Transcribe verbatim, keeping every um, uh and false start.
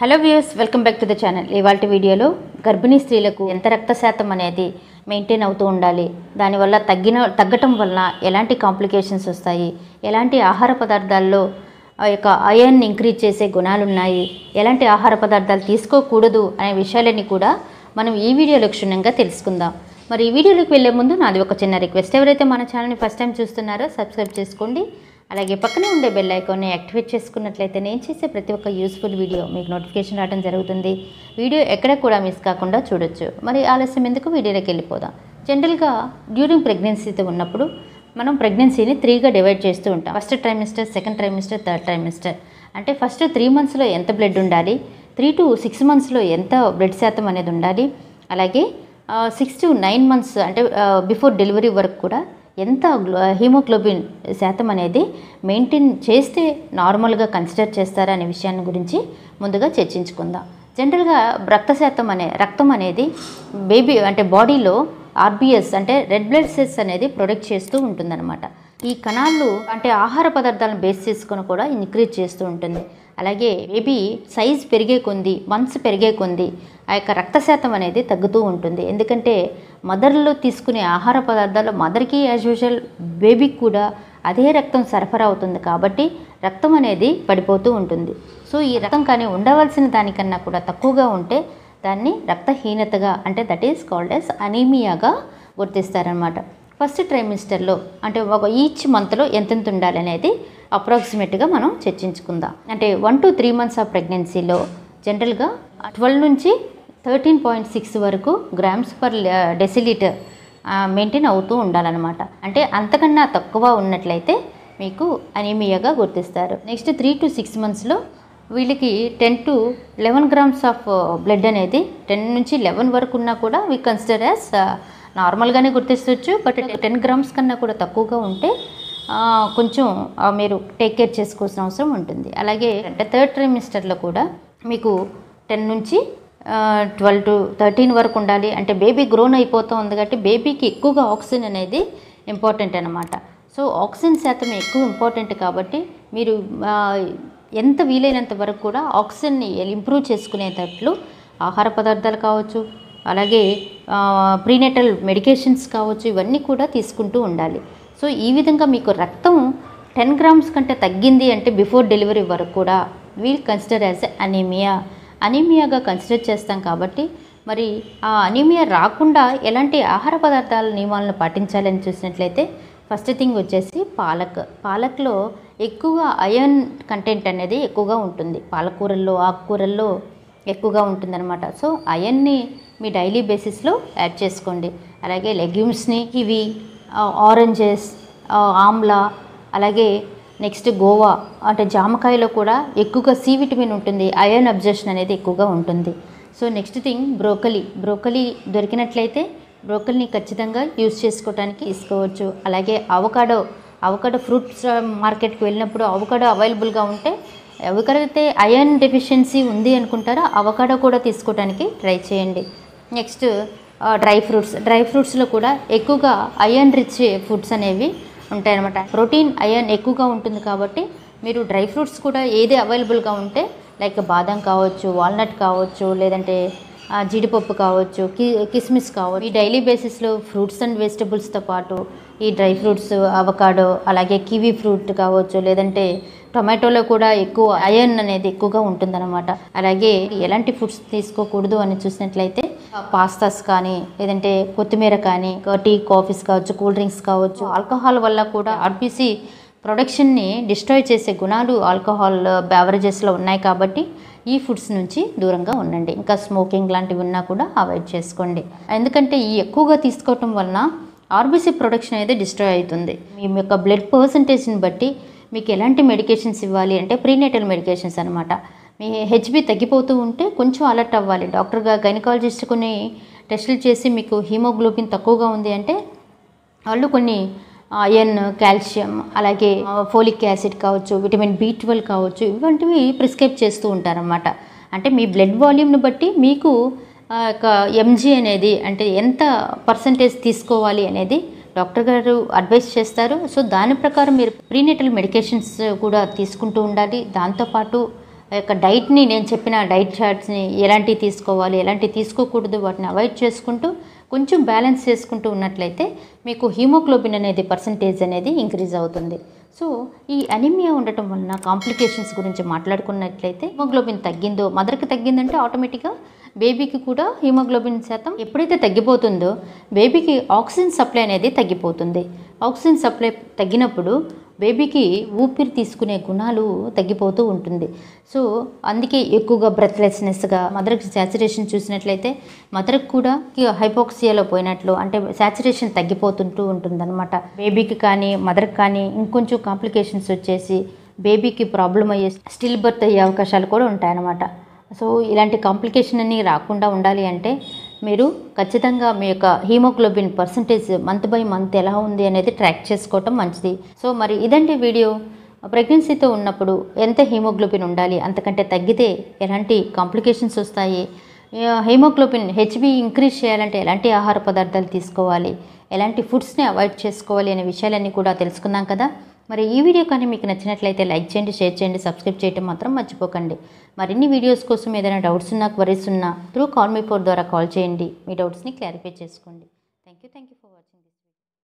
Hello viewers, welcome back to the channel. ఇవాల్టి వీడియోలో గర్భిణీ స్త్రీలకు ఎంత రక్త శాతం అనేది మెయింటైన్ అవుతూ ఉండాలి, దానివల్ల తగ్గిన తగ్గటం వలన ఎలాంటి కాంప్లికేషన్స్ వస్తాయి, ఎలాంటి ఆహార పదార్థాల్లో ఆ యొక్క ఐరన్ ఇంక్రీజ్ చేసే గుణాలు ఉన్నాయి, ఎలాంటి ఆహార పదార్థాలు తీసుకోకూడదు అనే విషయాలన్నీ కూడా మనం ఈ వీడియోలో క్షుణ్ణంగా తెలుసుకుందాం. మరి ఈ వీడియోలోకి వెళ్ళే ముందు నాది ఒక చిన్న రిక్వెస్ట్. ఎవరైతే మన ఛానల్ని ఫస్ట్ టైం చూస్తున్నారో సబ్స్క్రైబ్ చేసుకోండి. అలాగే పక్కనే ఉండే బెల్ ఐకాన్ని యాక్టివేట్ చేసుకున్నట్లయితే నేను చేసే ప్రతి ఒక్క యూస్ఫుల్ వీడియో మీకు నోటిఫికేషన్ రావడం జరుగుతుంది. వీడియో ఎక్కడ కూడా మిస్ కాకుండా చూడొచ్చు. మరి ఆలస్యం ఎందుకు, వీడియోలోకి వెళ్ళిపోదాం. జనరల్గా డ్యూరింగ్ ప్రెగ్నెన్సీతో ఉన్నప్పుడు మనం ప్రెగ్నెన్సీని త్రీగా డివైడ్ చేస్తూ ఉంటాం. First trimester, second trimester, third trimester. అంటే ఫస్ట్ త్రీ మంత్స్లో ఎంత బ్లడ్ ఉండాలి, త్రీ టు సిక్స్ మంత్స్లో ఎంత బ్లడ్ శాతం అనేది ఉండాలి, అలాగే సిక్స్ టు నైన్ మంత్స్ అంటే బిఫోర్ డెలివరీ వరకు కూడా ఎంత హీమోగ్లోబిన్ శాతం అనేది మెయింటైన్ చేస్తే నార్మల్గా కన్సిడర్ చేస్తారా అనే విషయాన్ని గురించి ముందుగా చర్చించుకుందాం. జనరల్గా రక్త శాతం అనే రక్తం అనేది బేబీ అంటే బాడీలో ఆర్బిఎస్ అంటే రెడ్ బ్లడ్ సెల్స్ అనేది ప్రొడక్ట్ చేస్తూ ఉంటుందన్నమాట. ఈ కణాలు అంటే ఆహార పదార్థాలను బేస్ చేసుకొని కూడా ఇంక్రీజ్ చేస్తూ ఉంటుంది. అలాగే బేబీ సైజ్ పెరిగే కొంది, మంత్స్ పెరిగే కొంది ఆ యొక్క రక్త శాతం అనేది తగ్గుతూ ఉంటుంది. ఎందుకంటే మదర్లో తీసుకునే ఆహార పదార్థాలు మదర్కి యాజ్ యూజువల్ బేబీకి కూడా అదే రక్తం సరఫరా అవుతుంది కాబట్టి రక్తం అనేది పడిపోతూ ఉంటుంది. సో ఈ రక్తం కానీ ఉండవలసిన దానికన్నా కూడా తక్కువగా ఉంటే దాన్ని రక్తహీనతగా అంటే దట్ ఈస్ కాల్డ్ ఎస్ అనీమియాగా గుర్తిస్తారనమాట. ఫస్ట్ ట్రైమిస్టర్లో అంటే ఒక ఈచ్ మంత్లో ఎంతెంత ఉండాలి అనేది అప్రాక్సిమేట్గా మనం చర్చించుకుందాం. అంటే one two three months of ప్రెగ్నెన్సీలో జనరల్గా ట్వెల్వ్ నుంచి థర్టీన్ పాయింట్ సిక్స్ వరకు గ్రామ్స్ పర్ డెసిలీటర్ మెయింటైన్ అవుతూ ఉండాలన్నమాట. అంటే అంతకన్నా తక్కువ ఉన్నట్లయితే మీకు అనీమియాగా గుర్తిస్తారు. నెక్స్ట్ త్రీ టు సిక్స్ మంత్స్లో వీళ్ళకి ten to eleven grams of blood అనేది టెన్ నుంచి లెవెన్ వరకు ఉన్నా కూడా వీ కన్సిడర్ యాజ్ నార్మల్గానే గుర్తిస్తవచ్చు. బట్ టెన్ గ్రామ్స్ కన్నా కూడా తక్కువగా ఉంటే కొంచెం మీరు టేక్ కేర్ చేసుకోవాల్సిన అవసరం ఉంటుంది. అలాగే అంటే థర్డ్ ట్రైమిస్టర్లో కూడా మీకు టెన్ నుంచి ట్వెల్వ్ టు థర్టీన్ వరకు ఉండాలి. అంటే బేబీ గ్రోన్ అయిపోతూ ఉంది కాబట్టి బేబీకి ఎక్కువగా ఆక్సిజన్ అనేది ఇంపార్టెంట్ అనమాట. సో ఆక్సిజన్ శాతం ఎక్కువ ఇంపార్టెంట్ కాబట్టి మీరు ఎంత వీలైనంత వరకు కూడా ఆక్సిజన్ని ఇంప్రూవ్ చేసుకునేటట్లు ఆహార పదార్థాలు కావచ్చు, అలాగే ప్రీనేటల్ మెడికేషన్స్ కావచ్చు, ఇవన్నీ కూడా తీసుకుంటూ ఉండాలి. సో ఈ విధంగా మీకు రక్తం టెన్ గ్రామ్స్ కంటే తగ్గింది అంటే బిఫోర్ డెలివరీ వరకు కూడా వీల్ కన్సిడర్ యాజ్ అనీమియా అనీమియాగా కన్సిడర్ చేస్తాం. కాబట్టి మరి ఆ అనీమియా రాకుండా ఎలాంటి ఆహార పదార్థాల నియమాలను పాటించాలని చూసినట్లయితే ఫస్ట్ థింగ్ వచ్చేసి పాలక్. పాలక్లో ఎక్కువగా అయర్న్ కంటెంట్ అనేది ఎక్కువగా ఉంటుంది. పాలకూరల్లో, ఆకుకూరల్లో ఎక్కువగా ఉంటుందన్నమాట. సో అయర్న్ని మీ డైలీ బేసిస్లో యాడ్ చేసుకోండి. అలాగే లెగ్యూమ్స్ని ఇవి ఆరెంజెస్, ఆమ్లా, అలాగే నెక్స్ట్ గోవా అంటే జామకాయలో కూడా ఎక్కువగా సి విటమిన్ ఉంటుంది, ఐరన్ అబ్జర్షన్ అనేది ఎక్కువగా ఉంటుంది. So next thing broccoli. Broccoli దొరికినట్లయితే బ్రోకలీని ఖచ్చితంగా యూజ్ చేసుకోవడానికి తీసుకోవచ్చు. అలాగే అవకాడో అవకాడో ఫ్రూట్స్ మార్కెట్కి వెళ్ళినప్పుడు అవకాడో అవైలబుల్గా ఉంటే ఎవరికైతే ఐరన్ డెఫిషియన్సీ ఉంది అనుకుంటారో అవకాడో కూడా తీసుకోవడానికి ట్రై చేయండి. Next dry fruits. డ్రై ఫ్రూట్స్లో కూడా ఎక్కువగా ఐరన్ రిచ్ ఫుడ్స్ అనేవి ఉంటాయన్నమాట. ప్రోటీన్, ఐరన్ ఎక్కువగా ఉంటుంది కాబట్టి మీరు డ్రై ఫ్రూట్స్ కూడా ఏది అవైలబుల్గా ఉంటే లైక్ బాదం కావచ్చు, వాల్నట్ కావచ్చు, లేదంటే జీడిపప్పు కావచ్చు, కి కిస్మిస్ కావచ్చు, ఈ డైలీ బేసిస్లో ఫ్రూట్స్ అండ్ వెజిటబుల్స్తో పాటు ఈ డ్రై ఫ్రూట్స్, అవకాడో, అలాగే కివీ ఫ్రూట్ కావచ్చు, లేదంటే టొమాటోలో కూడా ఎక్కువ ఐరన్ అనేది ఎక్కువగా ఉంటుందన్నమాట. అలాగే ఎలాంటి ఫుడ్స్ తీసుకోకూడదు అని చూసినట్లయితే పాస్తాస్ కానీ, లేదంటే కొత్తిమీర కానీ, టీ, కాఫీస్ కావచ్చు, కూల్ డ్రింక్స్ కావచ్చు. ఆల్కహాల్ వల్ల కూడా ఆర్బీసీ ప్రొడక్షన్ని డిస్ట్రాయ్ చేసే గుణాలు ఆల్కహాల్ బెవరేజెస్లో ఉన్నాయి కాబట్టి ఈ ఫుడ్స్ నుంచి దూరంగా ఉండండి. ఇంకా స్మోకింగ్ లాంటివి ఉన్నా కూడా అవాయిడ్ చేసుకోండి. ఎందుకంటే ఈ ఎక్కువగా తీసుకోవటం వలన ఆర్బీసీ ప్రొడక్షన్ అనేది డిస్ట్రాయ్ అవుతుంది. మీ యొక్క బ్లడ్ పర్సంటేజ్ని బట్టి మీకు ఎలాంటి మెడికేషన్స్ ఇవ్వాలి అంటే ప్రీనేటల్ మెడికేషన్స్ అనమాట. మీ హెచ్బి తగ్గిపోతూ ఉంటే కొంచెం అలర్ట్ అవ్వాలి. డాక్టర్గా గైనకాలజిస్ట్ కొన్ని టెస్టులు చేసి మీకు హీమోగ్లోబిన్ తక్కువగా ఉంది అంటే వాళ్ళు కొన్ని ఐరన్, కాల్షియం, అలాగే ఫోలిక్ యాసిడ్ కావచ్చు, విటమిన్ బి ట్వెల్వ్ కావచ్చు, ఇవంటివి ప్రిస్క్రైబ్ చేస్తూ ఉంటారన్నమాట. అంటే మీ బ్లడ్ వాల్యూమ్ని బట్టి మీకు ఒక ఎంజీ అనేది అంటే ఎంత పర్సంటేజ్ తీసుకోవాలి అనేది డాక్టర్ గారు అడ్వైస్ చేస్తారు. సో దాని ప్రకారం మీరు ప్రీనేటల్ మెడికేషన్స్ కూడా తీసుకుంటూ ఉండాలి. దాంతోపాటు ఆ యొక్క డైట్ని నేను చెప్పిన డైట్ చార్ట్స్ని ఎలాంటివి తీసుకోవాలి ఎలాంటివి తీసుకోకూడదు వాటిని అవాయిడ్ చేసుకుంటూ కొంచెం బ్యాలెన్స్ చేసుకుంటూ ఉన్నట్లయితే మీకు హీమోగ్లోబిన్ అనేది పర్సంటేజ్ అనేది ఇంక్రీజ్ అవుతుంది. సో ఈ అనీమియా ఉండటం వలన కాంప్లికేషన్స్ గురించి మాట్లాడుకున్నట్లయితే హీమోగ్లోబిన్ తగ్గిందో మదర్కి తగ్గిందంటే ఆటోమేటిక్గా బేబీకి కూడా హీమోగ్లోబిన్ శాతం ఎప్పుడైతే తగ్గిపోతుందో బేబీకి ఆక్సిజన్ సప్లై అనేది తగ్గిపోతుంది. ఆక్సిజన్ సప్లై తగ్గినప్పుడు బేబీకి ఊపిరి తీసుకునే గుణాలు తగ్గిపోతూ ఉంటుంది. సో అందుకే ఎక్కువగా బ్రెత్లెస్నెస్గా మదర్కి శాచురేషన్ చూసినట్లయితే మదర్కి కూడా హైపోక్సియాలో పోయినట్లు అంటే శాచురేషన్ తగ్గిపోతుంటూ ఉంటుందన్నమాట. బేబీకి కానీ మదర్కి కానీ ఇంకొంచెం కాంప్లికేషన్స్ వచ్చేసి బేబీకి ప్రాబ్లం అయ్యే స్టిల్ బర్త్ అయ్యే అవకాశాలు కూడా ఉంటాయన్నమాట. సో ఇలాంటి కాంప్లికేషన్ అన్ని రాకుండా ఉండాలి అంటే మీరు ఖచ్చితంగా మీ యొక్క haemoglobin percentage month by month ఎలా ఉంది అనేది ట్రాక్ చేసుకోవటం మంచిది. సో మరి ఇదండి వీడియో. ప్రెగ్నెన్సీతో ఉన్నప్పుడు ఎంత హీమోగ్లోబిన్ ఉండాలి, అంతకంటే తగ్గితే ఎలాంటి కాంప్లికేషన్స్ వస్తాయి, హీమోగ్లోబిన్ హెచ్బి ఇంక్రీజ్ చేయాలంటే ఎలాంటి ఆహార పదార్థాలు తీసుకోవాలి, ఎలాంటి ఫుడ్స్ని అవాయిడ్ చేసుకోవాలి అనే విషయాలన్నీ కూడా తెలుసుకున్నాం కదా. మరి ఈ వీడియో కానీ మీకు నచ్చినట్లయితే లైక్ చేయండి, షేర్ చేయండి, సబ్స్క్రైబ్ చేయడం మాత్రం మర్చిపోకండి. మరిన్ని వీడియోస్ కోసం ఏదైనా డౌట్స్ ఉన్నా క్వరీస్ ఉన్నా త్రూ కాల్ మీ ఫోర్ ద్వారా కాల్ చేయండి. మీ డౌట్స్ని క్లారిఫై చేసుకోండి. Thank you thank you